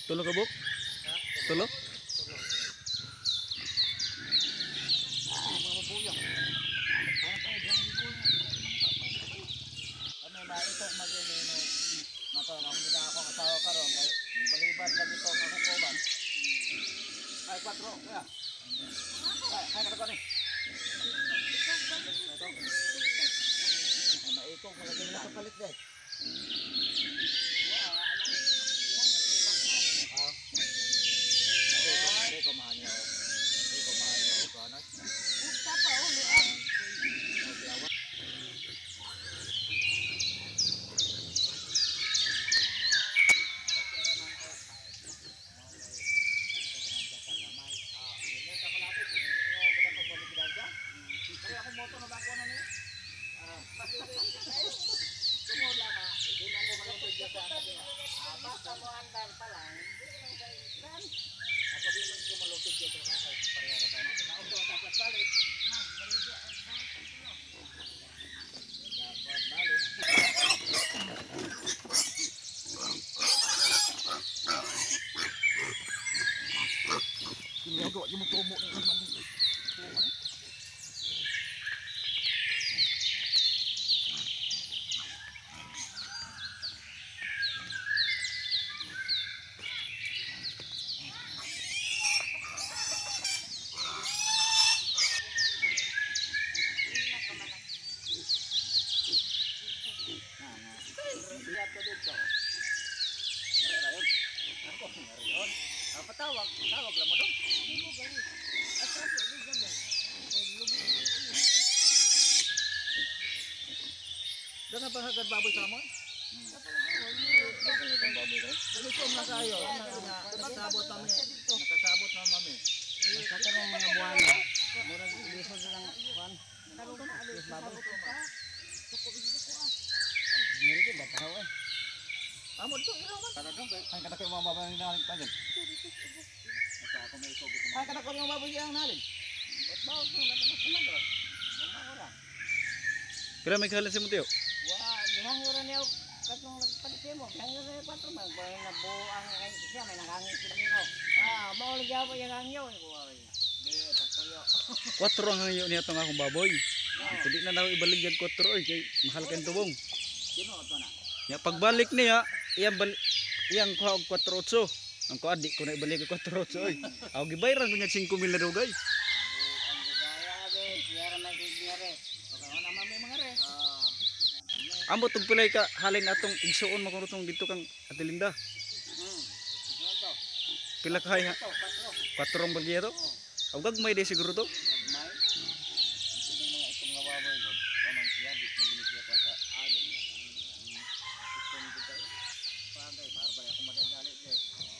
Tulo ka buk? Tulo? Ay, 4 kaya. Ay, kata ko ni. Naikong malagay na kapalit deh. Hindi ko mahanyo. Hindi ko mahanyo. Basta mo andan pa lang. Ako din ko malupit dito sa parehara ba. Nauto ang dapat balik. Dapat balik. Kinago yung tumo ng mali. Tumo ni. Patawag lang mo doon. Doon na pangagad baboy sa mo? Nalisong na kayo. Nakasabot na mami. Nakasabot na mami. Basta ka ng mga buwan na. Murag lisod lang buwan. Baboy. Meron din ba tao eh? Amo to iraw man. Ay kada ko mga baboy na nalig pa diyan. Ay kada ko mga baboy yang nalig. Bawo ko na naman. Mama Kira may kahalan si Mutio? wah, gihangyo niyo katong nagpalit mo. Gihangyo ra 4 man ba na buang ay siya may nangangit dito. Mao ligya mo yang hangyo ko ay. Di tapuyo. 4 ang hangyo niya tong akong baboy. Hindi na daw ibalik yan 4 oy kay mahal kan tubong. Sino to na? Ya pagbalik niya, iyang kuha og 4.8. Ang ko adik ko na ibalik og 4.8 oy. Aw gibayran ko niya 5,000 na dugay. Ang gaya be, siyara na siyara. Okay na mami mga re. Amo tug pilay ka halin atong igsuon mo kunutong dito kang Atilinda. Ito. Pila ka hay 4. 4 bagya to. Aw gagmay di siguro to. May mga itong nababoy god. Pamang siya di naginisiya ko sa adon. System ko tayo. Pagay barbay ako madadali de.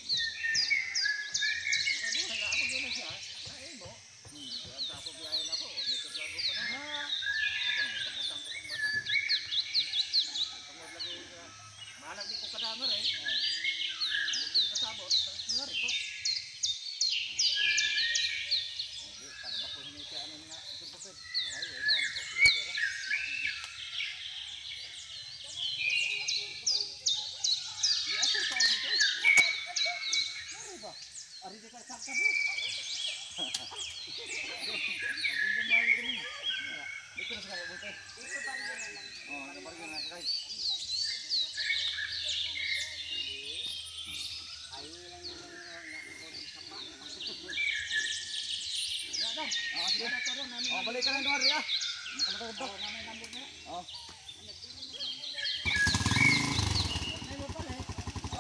Buhay ako din na siya. Ay mo. Ang tapo biyahe na ako. Dito bago pa na. Ako na taputang ko ng bata. Tungod lagi malag di ko kadamar eh. Hindi kasabot. Ngari ko. Para ba ko hiniti ano nga tupupit. Ay, ano ang pera. Di asal pa dito. Mari ba? Ari di ka sakta ba? Ang ganda mali ko ni. Dito na sa buti. Dito pa rin lang. Ano pa rin na kay. Ay lang yung sapa. Ya dah. Sige na to ron. Balik ka lang doon ri ah. Makalagod to. Namay lambog na. Ay mo pa eh.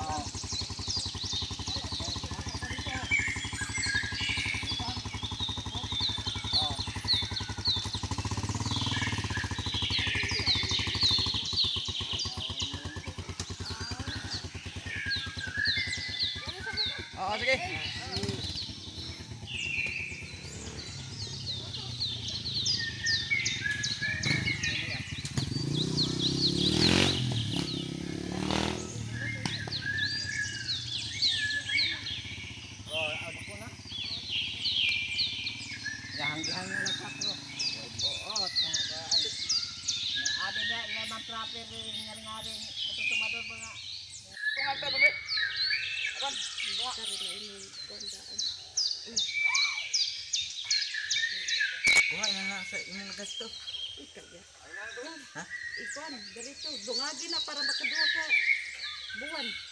Sige. Hanggang na nagpapro. Oo, tagaan. Abi na lemang trapper ngari-ngari ito tumador mga. Tungal pa ba? Akan, tungal rin na inyong kuandaan. Kuha na na sa imong gasto. Ikaya. Ha? Ikuan, ganito. Dungagi na para makaduha ka buwan.